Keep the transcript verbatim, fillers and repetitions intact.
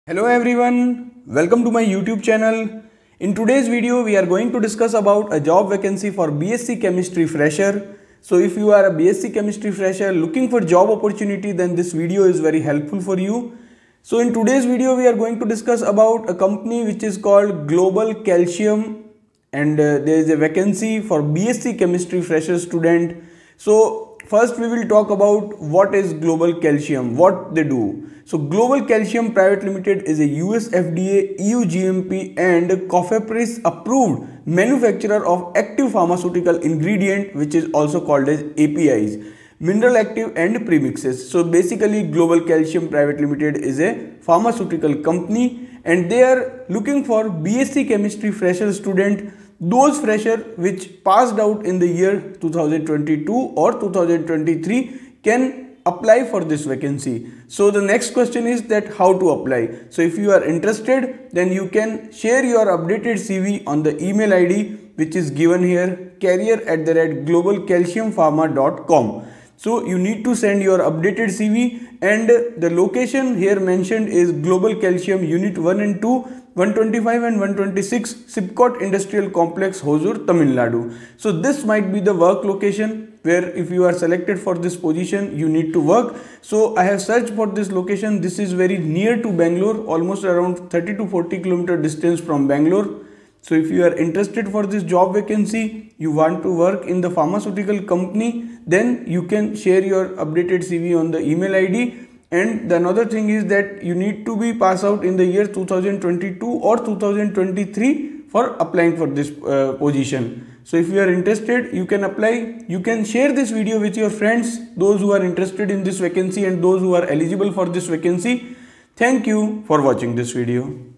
Hello everyone, welcome to my YouTube channel. In today's video, we are going to discuss about a job vacancy for B S c Chemistry fresher. So if you are a B S c Chemistry fresher looking for job opportunity, then this video is very helpful for you. So in today's video, we are going to discuss about a company which is called Global Calcium, and uh, there is a vacancy for B S c Chemistry fresher student. So first we will talk about what is Global Calcium, what they do. So Global Calcium Private Limited is a U S F D A, E U G M P and COFEPRIS approved manufacturer of active pharmaceutical ingredient, which is also called as A P Is, mineral active and premixes. So basically Global Calcium Private Limited is a pharmaceutical company and they are looking for B S c Chemistry fresher student, those fresher which passed out in the year two thousand twenty-two or two thousand twenty-three can apply for this vacancy. So the next question is that how to apply. So if you are interested, then you can share your updated C V on the email I D which is given here, career at the rate global calcium pharma dot com. So you need to send your updated C V, and the location here mentioned is Global Calcium Unit one and two, one twenty-five and one twenty-six, Sipcot Industrial Complex, Hosur, Tamil Nadu. So this might be the work location where if you are selected for this position, you need to work. So I have searched for this location. This is very near to Bangalore, almost around thirty to forty kilometer distance from Bangalore. So if you are interested for this job vacancy, you want to work in the pharmaceutical company, then you can share your updated C V on the email I D. And the another thing is that you need to be pass out in the year two thousand twenty-two or two thousand twenty-three for applying for this uh, position. So if you are interested, you can apply. You can share this video with your friends, those who are interested in this vacancy and those who are eligible for this vacancy. Thank you for watching this video.